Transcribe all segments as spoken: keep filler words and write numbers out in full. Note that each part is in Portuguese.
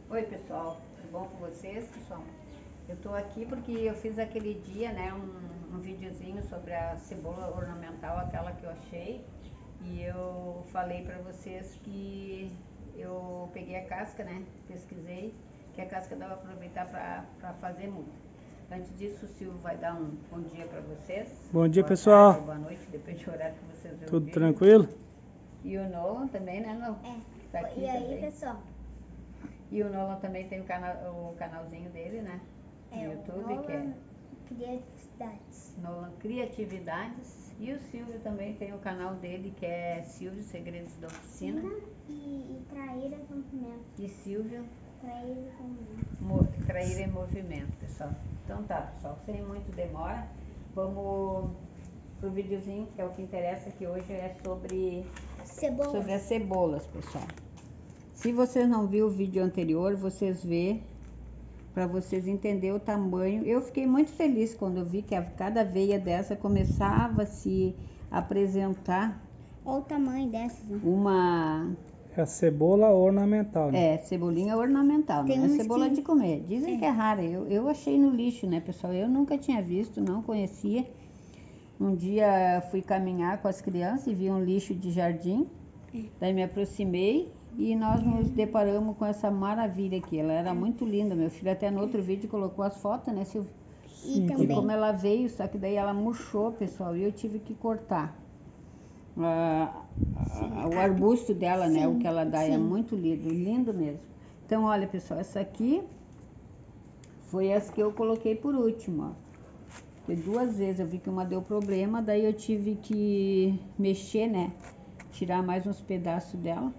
Oi pessoal, tudo bom com vocês, pessoal? Eu tô aqui porque eu fiz aquele dia, né, um, um videozinho sobre a cebola ornamental, aquela que eu achei, e eu falei pra vocês que eu peguei a casca, né, pesquisei, que a casca dava pra aproveitar pra, pra fazer muito. Antes disso, o Silvio vai dar um bom dia pra vocês. Bom dia, boa pessoal. tarde, boa noite, depende do horário que vocês verem. Tudo tranquilo? E o Nolan também, né, Nolan? É. Tá aqui E aí, também. pessoal? E o Nolan também tem o, canal, o canalzinho dele, né? No É YouTube, o Nolan que é Criatividades. Nolan Criatividades. E o Silvio também tem o canal dele, que é Silvio Segredos da Oficina. E, e Traíra em Movimento. E Silvio Traíra em Movimento. Mo, Traíra em Movimento, pessoal. Então tá, pessoal, sem muito demora, vamos pro videozinho, que é o que interessa, que hoje é sobre, Cebola. sobre as cebolas, pessoal. Se vocês não viram o vídeo anterior, vocês vê, para vocês entenderem o tamanho. Eu fiquei muito feliz quando eu vi que a, cada veia dessa começava a se apresentar. Olha o tamanho dessas. Né? Uma... É a cebola ornamental, né? É, cebolinha ornamental, Tem não é uns cebola que- de comer. Dizem É. que é rara, eu, eu achei no lixo, né, pessoal? Eu nunca tinha visto, não conhecia. Um dia fui caminhar com as crianças e vi um lixo de jardim. É. Daí me aproximei e nós nos deparamos com essa maravilha aqui. Ela era muito linda. Meu filho até no outro vídeo colocou as fotos, né, Silvio? E Sim, E também. como ela veio, só que daí ela murchou, pessoal, e eu tive que cortar. Ah, ah, o arbusto dela, né, Sim, o que ela dá, é sim. muito lindo, lindo mesmo. Então, olha, pessoal, essa aqui foi essa que eu coloquei por último, ó. Porque duas vezes eu vi que uma deu problema, daí eu tive que mexer, né, tirar mais uns pedaços dela.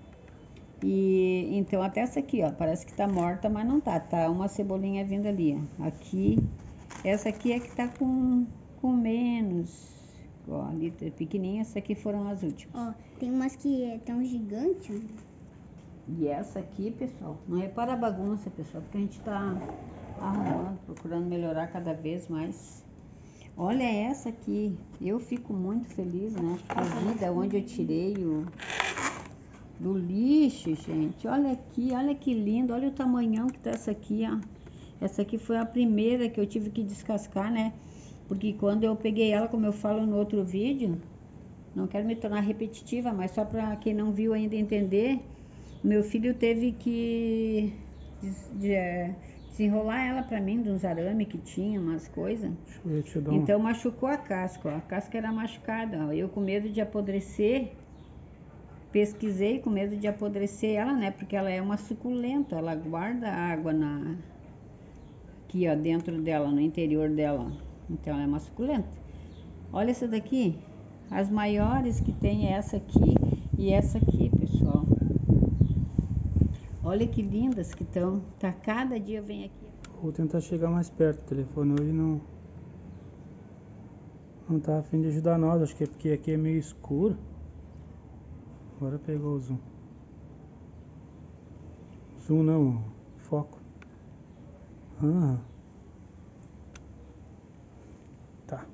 E então até essa aqui, ó, parece que tá morta, mas não tá, tá uma cebolinha vindo ali, ó. Aqui, essa aqui é que tá com, com menos, ó, ali tá pequenininha, essa aqui foram as últimas. Ó, tem umas que é tão gigante. ó. E essa aqui, pessoal, não repara a bagunça, pessoal, porque a gente tá arrumando, procurando melhorar cada vez mais. Olha essa aqui, eu fico muito feliz, né, porque eu vi da onde eu tirei o... do lixo, gente. Olha aqui, olha que lindo, olha o tamanhão que tá essa aqui, ó. Essa aqui foi a primeira que eu tive que descascar, né? Porque quando eu peguei ela, como eu falo no outro vídeo, não quero me tornar repetitiva, mas só para quem não viu ainda entender, meu filho teve que des- de- é, desenrolar ela para mim, de uns arame que tinha, umas coisas. Deixa eu ver, deixa eu dar uma... Então machucou a casca, ó. A casca era machucada, ó. Eu com medo de apodrecer, pesquisei com medo de apodrecer ela, né? Porque ela é uma suculenta, ela guarda água na... aqui, ó, dentro dela, no interior dela. Então ela é uma suculenta. Olha essa daqui. As maiores que tem é essa aqui e essa aqui, pessoal. Olha que lindas que estão. Tá, cada dia vem aqui. Vou tentar chegar mais perto. O telefone hoje não... Não tá a fim de ajudar nós. Acho que é porque aqui é meio escuro. Agora pegou o zoom. Zoom não, foco. Ah. Tá.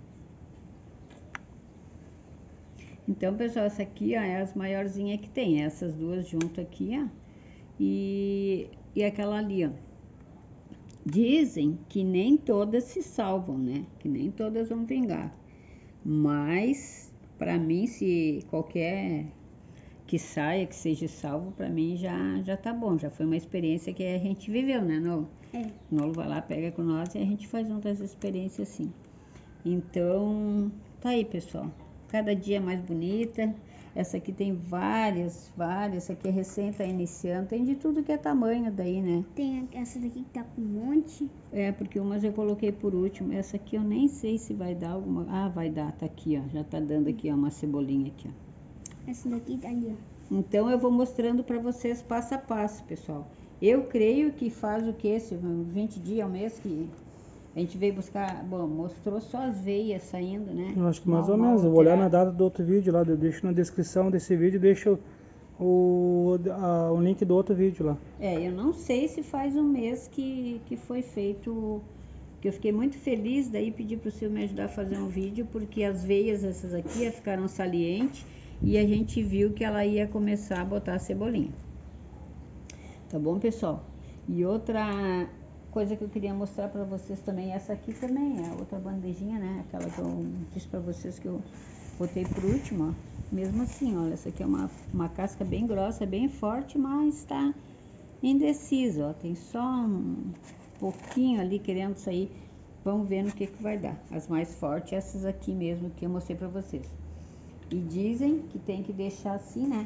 Então, pessoal, essa aqui, ó, é as maiorzinhas que tem. Essas duas junto aqui, ó. E, e aquela ali, ó. Dizem que nem todas se salvam, né? Que nem todas vão vingar. Mas, pra mim, se qualquer que saia, que seja salvo, pra mim já, já tá bom. Já foi uma experiência que a gente viveu, né, Nolo? É. O Nolo vai lá, pega com nós e a gente faz outras experiências assim. Então, tá aí, pessoal. Cada dia mais bonita. Essa aqui tem várias, várias. Essa aqui é recém, tá iniciando. Tem de tudo que é tamanho daí, né? Tem essa daqui que tá com um monte. É, porque umas eu coloquei por último. Essa aqui eu nem sei se vai dar alguma... Ah, vai dar, tá aqui, ó. Já tá dando aqui, ó, uma cebolinha aqui, ó. Essa daqui tá ali, ó. Então eu vou mostrando pra vocês passo a passo, pessoal. Eu creio que faz o que? vinte dias ao mês que a gente veio buscar... Bom, mostrou só as veias saindo, né? Eu acho que mais Mal, ou mal menos. Eu vou olhar na alterado. data do outro vídeo lá. Eu deixo na descrição desse vídeo. Deixo o, a, o link do outro vídeo lá. É, eu não sei se faz um mês que, que foi feito, que eu fiquei muito feliz, daí pedi pro Silvio me ajudar a fazer um vídeo, porque as veias essas aqui ficaram salientes e a gente viu que ela ia começar a botar a cebolinha. Tá bom, pessoal? E outra coisa que eu queria mostrar pra vocês também, essa aqui também é outra bandejinha, né? Aquela que eu disse pra vocês que eu botei por último, ó. Mesmo assim, olha, essa aqui é uma, uma casca bem grossa, bem forte, mas tá indecisa, ó. Tem só um pouquinho ali querendo sair. Vamos ver no que que vai dar. As mais fortes, essas aqui mesmo que eu mostrei pra vocês. E dizem que tem que deixar assim, né?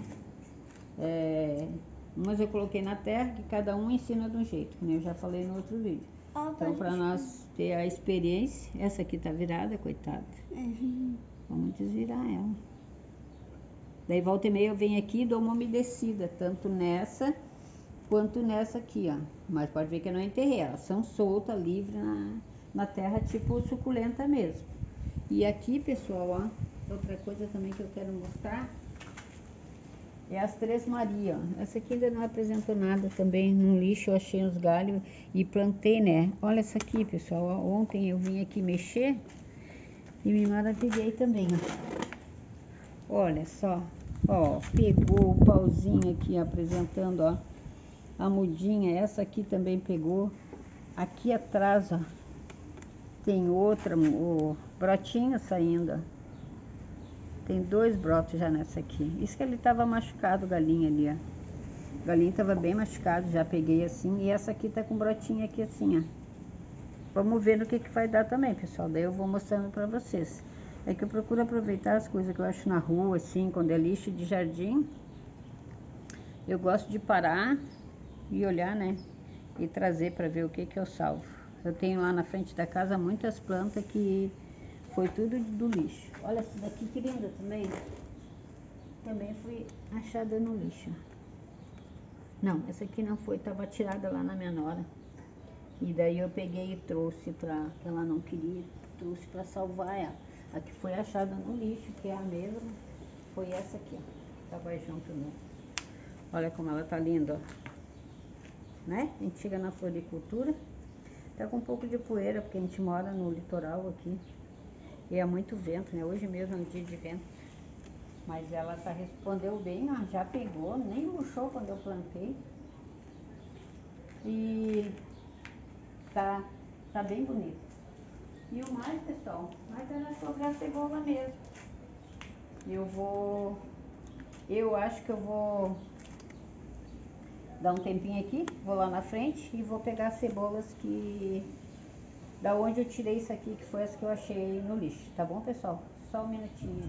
É, umas eu coloquei na terra, que cada um ensina de um jeito, como eu já falei no outro vídeo. Ó, Então, pode pra deixar. nós ter a experiência, essa aqui tá virada, coitada. Uhum. Vamos desvirar ela. Daí volta e meia eu venho aqui e dou uma umedecida, tanto nessa quanto nessa aqui, ó. Mas pode ver que eu não enterrei, elas são soltas, livres na, na terra, tipo suculenta mesmo. E aqui, pessoal, ó, outra coisa também que eu quero mostrar é as Três Maria, ó. Essa aqui ainda não apresentou nada também, no lixo eu achei uns galhos e plantei, né? Olha essa aqui, pessoal, ó. Ontem eu vim aqui mexer e me maravilhei também, ó. Olha só, ó, pegou o pauzinho aqui apresentando, ó, a mudinha. Essa aqui também pegou. Aqui atrás, ó, tem outra, o brotinho saindo, ó. Tem dois brotos já nessa aqui. Isso que ele tava machucado, o galinho ali, ó. O galinho tava bem machucado, já peguei assim. E essa aqui tá com brotinho aqui assim, ó. Vamos ver no que que vai dar também, pessoal. Daí eu vou mostrando pra vocês. É que eu procuro aproveitar as coisas que eu acho na rua, assim, quando é lixo de jardim. Eu gosto de parar e olhar, né? E trazer pra ver o que que eu salvo. Eu tenho lá na frente da casa muitas plantas que foi tudo do lixo. Olha essa daqui que linda também. Também foi achada no lixo. Não, essa aqui não foi, tava tirada lá na minha nora. E daí eu peguei e trouxe pra, que ela não queria, trouxe pra salvar ela. A que foi achada no lixo, que é a mesma, foi essa aqui, ó. Tava junto no... Olha como ela tá linda, ó. Né? A gente chega na floricultura, tá com um pouco de poeira, porque a gente mora no litoral aqui. E é muito vento, né? Hoje mesmo é um dia de vento. Mas ela tá, respondeu bem, ó, já pegou, nem murchou quando eu plantei. E tá, tá bem bonito. E o mais, pessoal, mas era sobre a cebola mesmo. Eu vou, eu acho que eu vou dar um tempinho aqui, vou lá na frente e vou pegar as cebolas que, da onde eu tirei isso aqui, que foi as que eu achei no lixo, tá bom, pessoal? Só um minutinho.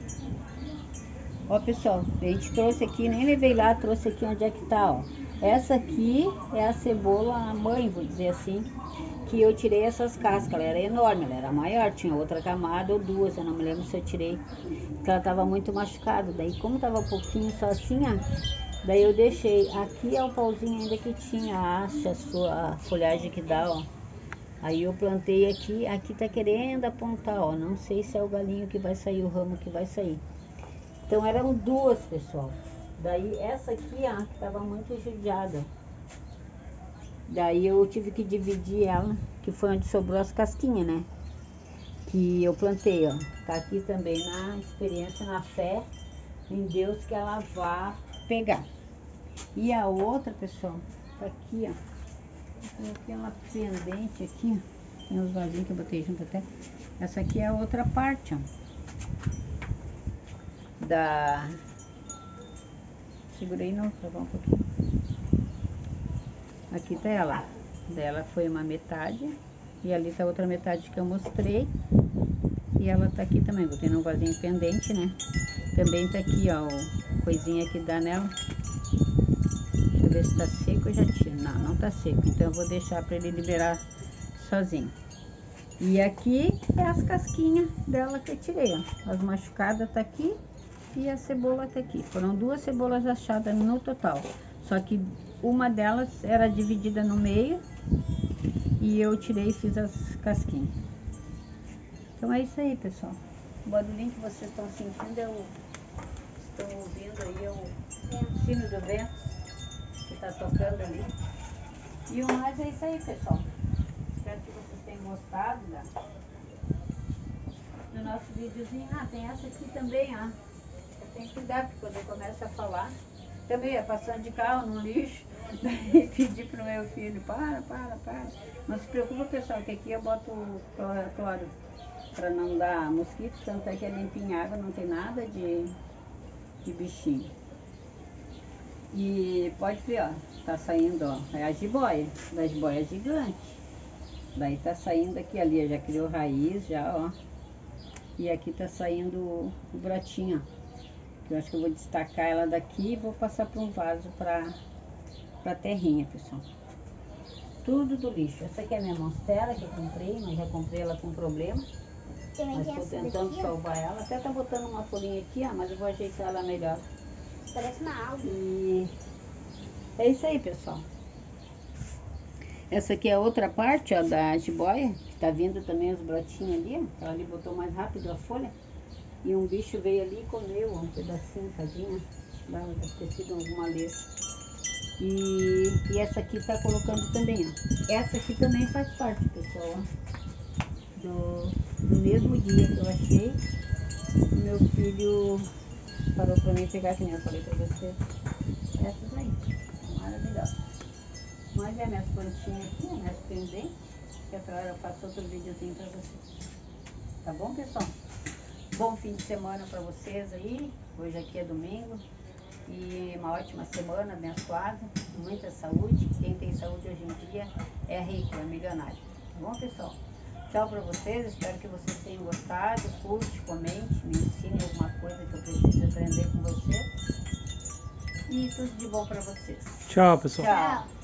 Ó, pessoal, a gente trouxe aqui, nem levei lá, trouxe aqui onde é que tá, ó. Essa aqui é a cebola mãe, vou dizer assim, que eu tirei essas cascas. Ela era enorme, ela era maior, tinha outra camada ou duas, eu não me lembro se eu tirei, porque ela tava muito machucada. Daí, como tava pouquinho só assim, ó, daí eu deixei. Aqui é o pauzinho ainda que tinha a haste, a sua a folhagem que dá, ó. Aí eu plantei aqui, aqui tá querendo apontar, ó, não sei se é o galinho que vai sair, o ramo que vai sair. Então eram duas, pessoal. Daí essa aqui, ó, que tava muito judiada. Daí eu tive que dividir ela, que foi onde sobrou as casquinhas, né? Que eu plantei, ó. Tá aqui também na experiência, na fé em Deus que ela vá pegar. E a outra, pessoal, tá aqui, ó. Tem aquela pendente aqui, ó. Tem os vasinhos que eu botei junto até. Essa aqui é a outra parte, ó. Da... Segurei não, pra um pouquinho. Aqui tá ela. Dela foi uma metade. E ali tá a outra metade que eu mostrei. E ela tá aqui também. Botei num vasinho pendente, né? Também tá aqui, ó, o coisinha que dá nela. Deixa eu ver se tá seco, eu já tiro. Não, não tá seco. Então eu vou deixar pra ele liberar sozinho. E aqui é as casquinhas dela que eu tirei, ó. As machucadas tá aqui. E a cebola tá aqui. Foram duas cebolas achadas no total. Só que uma delas era dividida no meio. E eu tirei e fiz as casquinhas. Então é isso aí, pessoal. O barulhinho que vocês estão sentindo é o... Estão ouvindo aí é o sino do vento que tá tocando ali. E o mais é isso aí, pessoal. Espero que vocês tenham gostado, né, do nosso videozinho. Ah, tem essa aqui também, ó. Tem que cuidar, porque quando eu começo a falar, Também ia passando de carro no lixo, daí pedi pro meu filho, para, para, para. Não se preocupa, pessoal, que aqui eu boto cloro, cloro para não dar mosquito, tanto é que é limpinho água, não tem nada de, de bichinho. E pode ver, ó, tá saindo, ó, é a jiboia, da jiboia gigante. Daí tá saindo aqui, ali já criou raiz, já, ó. E aqui tá saindo o, o brotinho, ó. Eu acho que eu vou destacar ela daqui e vou passar para um vaso para para terrinha, pessoal. Tudo do lixo. Essa aqui é a minha monstera que eu comprei, mas já comprei ela com problema. Também Mas tem estou essa tentando daqui, ó. salvar ela. Até tá botando uma folhinha aqui, ó, mas eu vou ajeitar ela melhor. Parece uma alga. E é isso aí, pessoal. Essa aqui é a outra parte, ó, da jiboia, que tá vindo também os brotinhos ali, ó. Ela ali botou mais rápido a folha. E um bicho veio ali e comeu um pedacinho, tadinha. Deve ter sido alguma lesma. E, e essa aqui tá colocando também, ó. Essa aqui também faz parte, pessoal, ó. Do, do mesmo dia que eu achei, meu filho parou pra mim pegar, que nem eu falei pra vocês. Essas aí, maravilhosas. Mas é minhas plantinhas aqui, minhas pendentes, que outra hora eu faço outro videozinho pra vocês. Tá bom, pessoal? Bom fim de semana para vocês aí. Hoje aqui é domingo. E uma ótima semana, abençoada. Muita saúde. Quem tem saúde hoje em dia é rico, é milionário. Tá bom, pessoal? Tchau para vocês. Espero que vocês tenham gostado. Curte, comente, me ensine alguma coisa que eu preciso aprender com vocês. E tudo de bom para vocês. Tchau, pessoal. Tchau.